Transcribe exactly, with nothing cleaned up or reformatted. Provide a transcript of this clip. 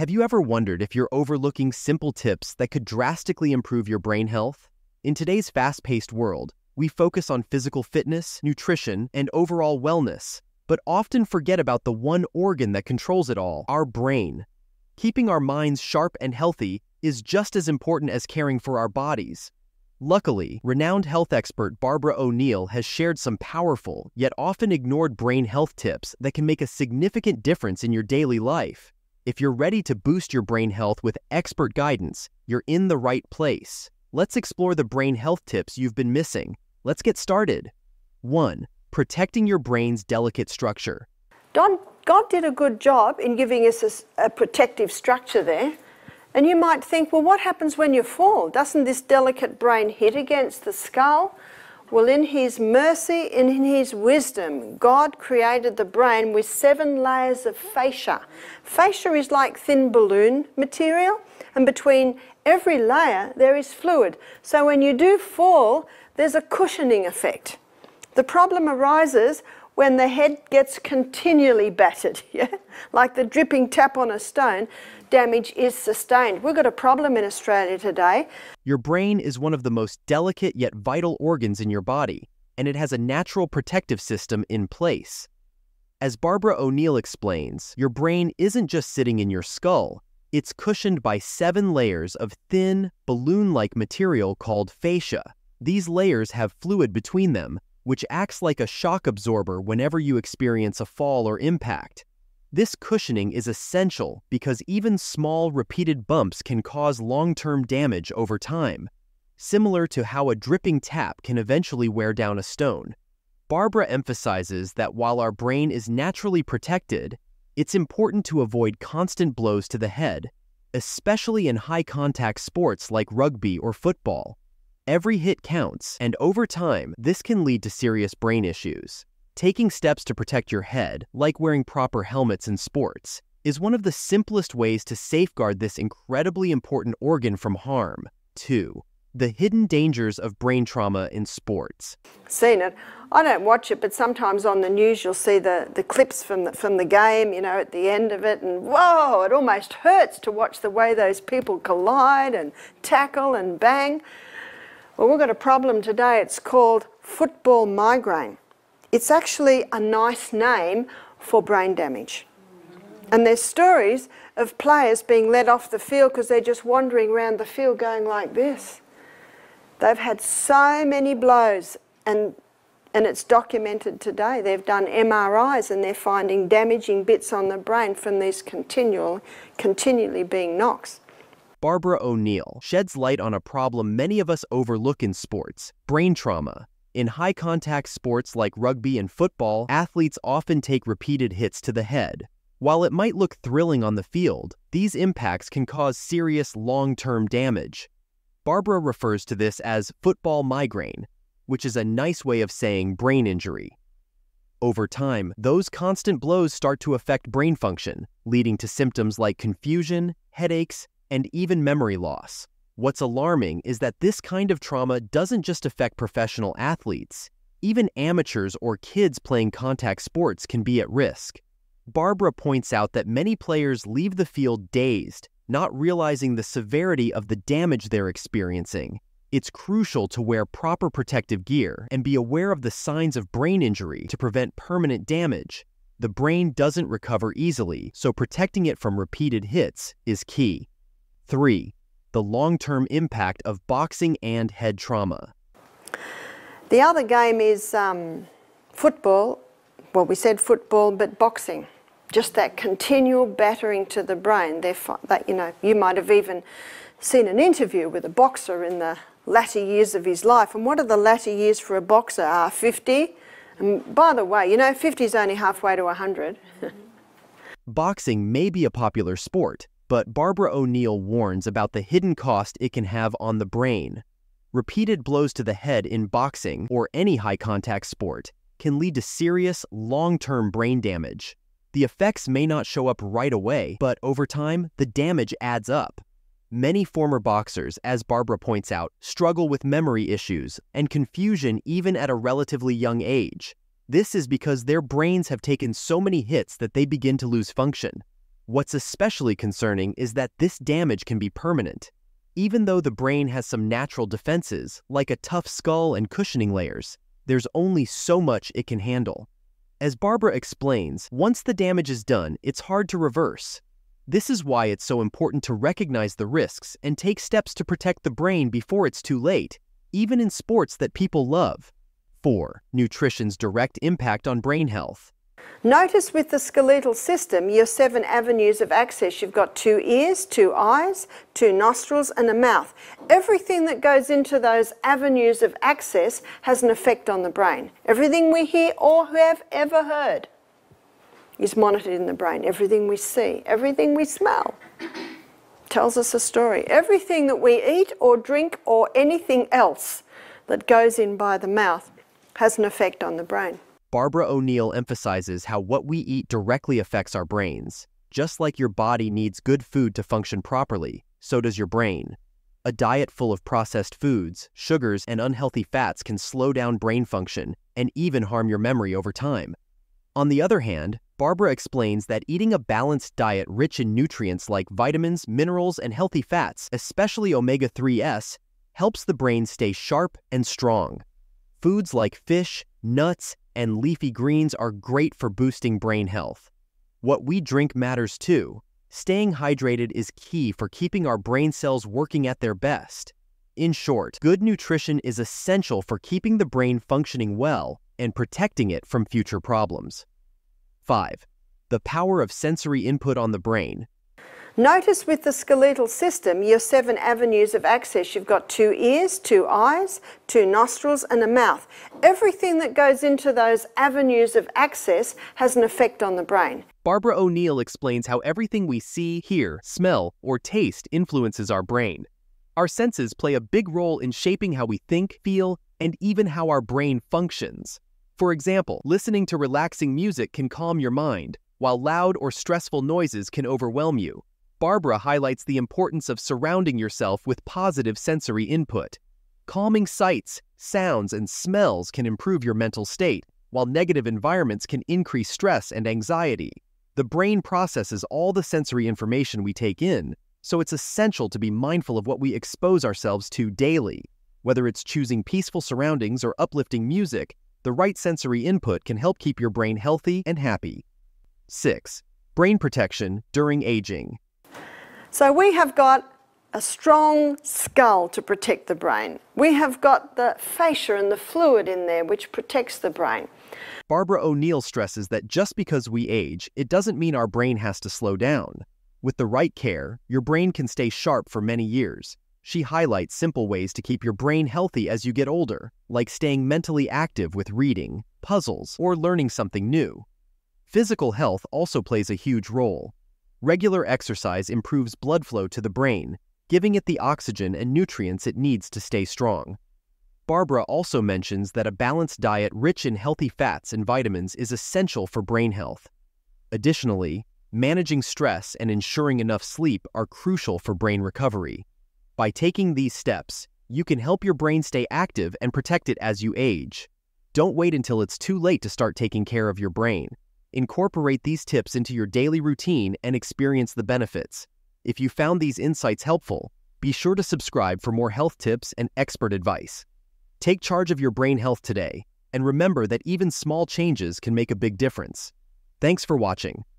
Have you ever wondered if you're overlooking simple tips that could drastically improve your brain health? In today's fast-paced world, we focus on physical fitness, nutrition, and overall wellness, but often forget about the one organ that controls it all, our brain. Keeping our minds sharp and healthy is just as important as caring for our bodies. Luckily, renowned health expert Barbara O'Neill has shared some powerful, yet often ignored brain health tips that can make a significant difference in your daily life. If you're ready to boost your brain health with expert guidance, you're in the right place. Let's explore the brain health tips you've been missing. Let's get started. one. Protecting your brain's delicate structure. Don, God did a good job in giving us a, a protective structure there. And you might think, well, what happens when you fall? Doesn't this delicate brain hit against the skull? Well, in His mercy and in His wisdom, God created the brain with seven layers of fascia. Fascia is like thin balloon material, and between every layer there is fluid. So when you do fall, there's a cushioning effect. The problem arises when the head gets continually battered, yeah? Like the dripping tap on a stone, damage is sustained. We've got a problem in Australia today. Your brain is one of the most delicate yet vital organs in your body, and it has a natural protective system in place. As Barbara O'Neill explains, your brain isn't just sitting in your skull. It's cushioned by seven layers of thin, balloon-like material called fascia. These layers have fluid between them, which acts like a shock absorber whenever you experience a fall or impact. This cushioning is essential because even small, repeated bumps can cause long-term damage over time, similar to how a dripping tap can eventually wear down a stone. Barbara emphasizes that while our brain is naturally protected, it's important to avoid constant blows to the head, especially in high-contact sports like rugby or football. Every hit counts, and over time, this can lead to serious brain issues. Taking steps to protect your head, like wearing proper helmets in sports, is one of the simplest ways to safeguard this incredibly important organ from harm. two. The hidden dangers of brain trauma in sports. Seen it. I don't watch it, but sometimes on the news you'll see the, the clips from the, from the game, you know, at the end of it, and whoa, it almost hurts to watch the way those people collide and tackle and bang. Well, we've got a problem today. It's called football migraine. It's actually a nice name for brain damage. And there's stories of players being let off the field because they're just wandering around the field going like this. They've had so many blows, and, and it's documented today. They've done M R Is and they're finding damaging bits on the brain from these continual, continually being knocks. Barbara O'Neill sheds light on a problem many of us overlook in sports: brain trauma. In high-contact sports like rugby and football, athletes often take repeated hits to the head. While it might look thrilling on the field, these impacts can cause serious long-term damage. Barbara refers to this as football migraine, which is a nice way of saying brain injury. Over time, those constant blows start to affect brain function, leading to symptoms like confusion, headaches, and even memory loss. What's alarming is that this kind of trauma doesn't just affect professional athletes. Even amateurs or kids playing contact sports can be at risk. Barbara points out that many players leave the field dazed, not realizing the severity of the damage they're experiencing. It's crucial to wear proper protective gear and be aware of the signs of brain injury to prevent permanent damage. The brain doesn't recover easily, so protecting it from repeated hits is key. three. The long-term impact of boxing and head trauma. The other game is um, football. Well, we said football, but boxing. Just that continual battering to the brain. They're that, you know, you might have even seen an interview with a boxer in the latter years of his life. And what are the latter years for a boxer? Are fifty? And by the way, you know, fifty is only halfway to one hundred. Boxing may be a popular sport, but Barbara O'Neill warns about the hidden cost it can have on the brain. Repeated blows to the head in boxing or any high-contact sport can lead to serious, long-term brain damage. The effects may not show up right away, but over time, the damage adds up. Many former boxers, as Barbara points out, struggle with memory issues and confusion even at a relatively young age. This is because their brains have taken so many hits that they begin to lose function. What's especially concerning is that this damage can be permanent. Even though the brain has some natural defenses, like a tough skull and cushioning layers, there's only so much it can handle. As Barbara explains, once the damage is done, it's hard to reverse. This is why it's so important to recognize the risks and take steps to protect the brain before it's too late, even in sports that people love. four. Nutrition's direct impact on brain health. Notice with the skeletal system, your seven avenues of access. You've got two ears, two eyes, two nostrils, and a mouth. Everything that goes into those avenues of access has an effect on the brain. Everything we hear or have ever heard is monitored in the brain. Everything we see, everything we smell tells us a story. Everything that we eat or drink or anything else that goes in by the mouth has an effect on the brain. Barbara O'Neill emphasizes how what we eat directly affects our brains. Just like your body needs good food to function properly, so does your brain. A diet full of processed foods, sugars, and unhealthy fats can slow down brain function and even harm your memory over time. On the other hand, Barbara explains that eating a balanced diet rich in nutrients like vitamins, minerals, and healthy fats, especially omega threes, helps the brain stay sharp and strong. Foods like fish, nuts, and leafy greens are great for boosting brain health. What we drink matters too. Staying hydrated is key for keeping our brain cells working at their best. In short, good nutrition is essential for keeping the brain functioning well and protecting it from future problems. five. The power of sensory input on the brain. Notice with the skeletal system, your seven avenues of access. You've got two ears, two eyes, two nostrils, and a mouth. Everything that goes into those avenues of access has an effect on the brain. Barbara O'Neill explains how everything we see, hear, smell, or taste influences our brain. Our senses play a big role in shaping how we think, feel, and even how our brain functions. For example, listening to relaxing music can calm your mind, while loud or stressful noises can overwhelm you. Barbara highlights the importance of surrounding yourself with positive sensory input. Calming sights, sounds, and smells can improve your mental state, while negative environments can increase stress and anxiety. The brain processes all the sensory information we take in, so it's essential to be mindful of what we expose ourselves to daily. Whether it's choosing peaceful surroundings or uplifting music, the right sensory input can help keep your brain healthy and happy. six. Brain protection during aging. So we have got a strong skull to protect the brain. We have got the fascia and the fluid in there which protects the brain. Barbara O'Neill stresses that just because we age, it doesn't mean our brain has to slow down. With the right care, your brain can stay sharp for many years. She highlights simple ways to keep your brain healthy as you get older, like staying mentally active with reading, puzzles, or learning something new. Physical health also plays a huge role. Regular exercise improves blood flow to the brain, giving it the oxygen and nutrients it needs to stay strong. Barbara also mentions that a balanced diet rich in healthy fats and vitamins is essential for brain health. Additionally, managing stress and ensuring enough sleep are crucial for brain recovery. By taking these steps, you can help your brain stay active and protect it as you age. Don't wait until it's too late to start taking care of your brain. Incorporate these tips into your daily routine and experience the benefits. If you found these insights helpful, be sure to subscribe for more health tips and expert advice. Take charge of your brain health today, and remember that even small changes can make a big difference. Thanks for watching.